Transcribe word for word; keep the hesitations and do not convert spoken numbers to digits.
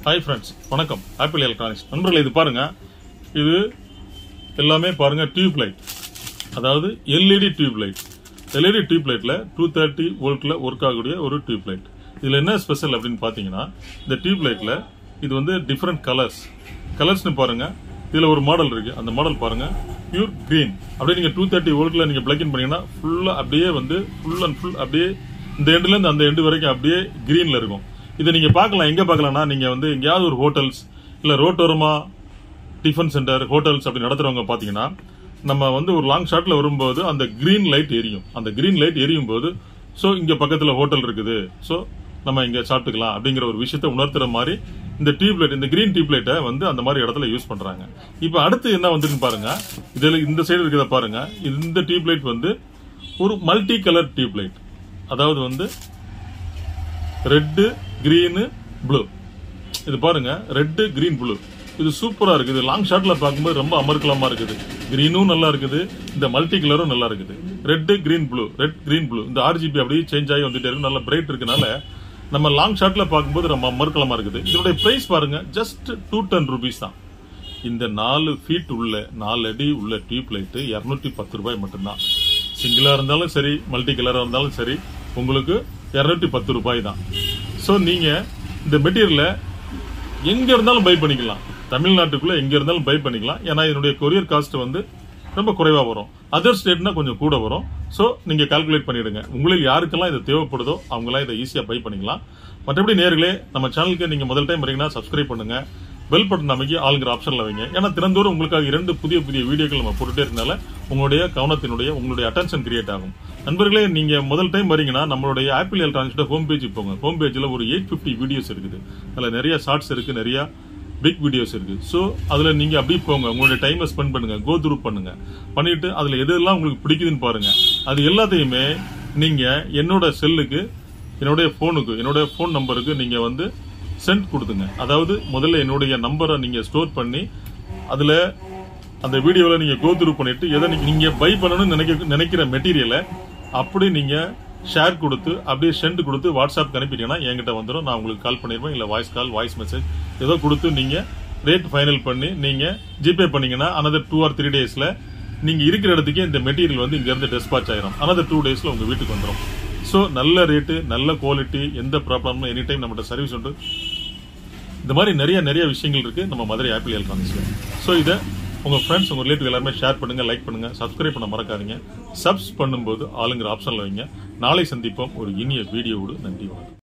Hi friends, வணக்கம். Apple Electronics. நண்பர்களே இது பாருங்க. இது எல்லாமே பாருங்க டியூப் லைட். அதாவது L E D tube light. L E D tube லைட்ல two thirty வோல்ட்ல வொர்க் ஆகக்கூடிய ஒரு டியூப் லைட். இதுல என்ன ஸ்பெஷல் அப்படினு பாத்தீங்கன்னா இந்த டியூப் லைட்ல இது வந்து டிஃபரண்ட் கலர்ஸ். கலர்ஸ்னு பாருங்க. இதுல ஒரு மாடல் இருக்கு. அந்த மாடல் பாருங்க. Pure green. அப்படியே நீங்க two thirty வோல்ட்ல நீங்க பிளக் இன் பண்ணீங்கன்னா ஃபுல்லா அப்படியே வந்து ஃபுல் அண்ட் ஃபுல் அப்படியே இந்த எண்ட்ல இருந்து அந்த எண்ட் வரைக்கும் அப்படியே greenல இருக்கும். இதை நீங்க பார்க்கலாம். எங்க பார்க்கலாம்னா நீங்க வந்து எங்கயாவது ஒரு ஹோட்டல்ஸ் இல்ல ரோட்டோரமா டிஃபன் சென்டர் ஹோட்டல்ஸ் அப்படி நடத்துறவங்க பாத்தீங்கன்னா நம்ம வந்து ஒரு லாங் ஷாட்ல வரும்போது அந்த கிரீன் லைட் எரியும். அந்த கிரீன் லைட் எரியும் போது சோ இங்க பக்கத்துல ஹோட்டல் இருக்குது, சோ நம்ம இங்க சாப்பிட்டுக்கலாம் அப்படிங்கிற ஒரு விஷயத்தை உணர்த்துற மாதிரி இந்த டியூப் லைட், இந்த கிரீன் டியூப் லைட்டை வந்து அந்த மாதிரி இடத்துல யூஸ் பண்றாங்க. இப்ப அடுத்து என்ன வந்துன்னு பாருங்க. இதுல இந்த சைடு இருக்கிறத பாருங்க. இந்த டியூப் லைட் வந்து ஒரு மல்டி கலர் டியூப் லைட். அதாவது வந்து ரெட், கிரீன், ப்ளூ. இது பாருங்க, ரெட், கிரீன், ப்ளூ. இது சூப்பரா இருக்குது. லாங் ஷாட்ல பார்க்கும்போது ரொம்ப அமர்க்கலமா இருக்குது. கிரீனும் நல்லா இருக்குது, இந்த மல்டி கலரும் நல்லா இருக்குது. Red, green, blue, red, green, blue. இந்த ஆர்ஜிபி அப்படியே சேஞ்ச் ஆகி வந்துட்டே இருக்கு. நல்ல பிரைட் இருக்கனால நம்ம லாங் ஷாட்ல பார்க்கும்போது ரொம்ப அமர்க்கலமா இருக்குது. இதோட பிரைஸ் பாருங்க, ஜஸ்ட் டூ டென் ருபீஸ் தான். இந்த நாலு ஃபீட் உள்ள நாலு அடி உள்ள டியூப் லைட் இருநூத்தி பத்து ரூபாய் மட்டும்தான். சிங்கிளா இருந்தாலும் சரி, மல்டி கலரா இருந்தாலும் சரி, உங்களுக்கு இருநூத்தி பத்து ரூபாய் தான். சோ நீங்க இந்த மெட்டீரியல எங்க இருந்தாலும் பை பண்ணிக்கலாம். தமிழ்நாட்டுக்குள்ள எங்க இருந்தாலும் பை பண்ணிக்கலாம். ஏன்னா இதனுடைய கொரியர் காஸ்ட் வந்து ரொம்ப குறைவா வரும். அதர் ஸ்டேட்னா கொஞ்சம் கூட வரும். சோ நீங்க கால்குலேட் பண்ணிடுங்க. உங்களுக்கு யாருக்கெல்லாம் இது தேவைப்படுதோ அவங்க எல்லாம் இதை ஈஸியா பை பண்ணிக்கலாம். மற்றபடி நேர்களே, நம்ம சேனலுக்கு நீங்க முதல் டைம் வரீங்கன்னா சப்ஸ்கிரைப் பண்ணுங்க. பெல் பட்டன் அமைக்கி ஆளுங்கிற ஆப்ஷன்ல வைங்க. ஏன்னா தினந்தோறும் உங்களுக்காக இரண்டு புதிய புதிய வீடியோக்கள் நம்ம போட்டுட்டே இருக்கனால உங்களுடைய கவனத்தினுடைய உங்களுடைய அட்டென்ஷன் கிரியேட் ஆகும். நண்பர்களே, நீங்க முதல் டைம் வரீங்கன்னா நம்மளுடைய ஆப்பிள் எலக்ட்ரானிக்ஸ் ஹோம் பேஜ் போங்க. ஹோம் பேஜ்ல ஒரு எயிட் பிப்டி வீடியோஸ் இருக்குது. அதுல நிறைய ஷார்ட்ஸ் இருக்கு, நிறைய பிக் வீடியோஸ் இருக்கு. சோ அதுல நீங்க அப்படியே போங்க. உங்களுடைய டைமை ஸ்பெண்ட் பண்ணுங்க, கோ த்ரூ பண்ணுங்க. பண்ணிட்டு அதுல எதெல்லாம் உங்களுக்கு பிடிக்குதுன்னு பாருங்க. அது எல்லாத்தையுமே நீங்க என்னோட செல்லுக்கு, என்னுடைய போனுக்கு, என்னோட போன் நம்பருக்கு நீங்க வந்து சென்ட் கொடுத்துங்க. அதாவது முதல்ல என்னுடைய நம்பரை நீங்க ஸ்டோர் பண்ணி அதுல அந்த வீடியோல நீங்க கோ த்ரூ பண்ணிட்டு எதை நீங்க பை பண்ணணும்னு நினைக்க நினைக்கிற மெட்டீரியலை அப்படி நீங்க ஷேர் கொடுத்து அப்படியே சென்ட் கொடுத்து வாட்ஸ்அப் அனுப்பிட்டீங்கன்னா என்கிட்ட வந்துடும். நான் உங்களுக்கு கால் பண்ணிருப்பேன். இல்ல வாய்ஸ் கால், வாய்ஸ் மெசேஜ் ஏதோ கொடுத்து நீங்க ரேட் ஃபைனல் பண்ணி நீங்க ஜிபே பண்ணீங்கன்னா அனதர் டூ ஆர் த்ரீ டேஸ்ல நீங்க இருக்கிற இடத்துக்கே இந்த மெட்டீரியல் வந்து இங்க இருந்து டிஸ்பாச் ஆயிரும். அனதர் டூ டேஸ்ல உங்க வீட்டுக்கு வந்துடும். சோ நல்ல ரேட்டு, நல்ல குவாலிட்டி, எந்த ப்ராப்ளமும் எனி டைம் நம்மகிட்ட சர்வீஸ் உண்டு. இந்த மாதிரி நிறைய நிறைய விஷயங்கள் இருக்கு நம்ம மதுரை ஆப்பிள் எலக்ட்ரானிக்ஸ்ல. சோ இதை உங்க ஃப்ரெண்ட்ஸ், உங்க ரிலேட்டிவ் எல்லாருமே ஷேர் பண்ணுங்க, லைக் பண்ணுங்க, சப்ஸ்கிரைப் பண்ண மறக்காதீங்க. சப்ஸ் பண்ணும்போது ஆளுங்கிற ஆப்ஷன்ல வைங்க. நாளை சந்திப்போம் ஒரு இனிய வீடியோவோடு. நன்றி, வணக்கம்.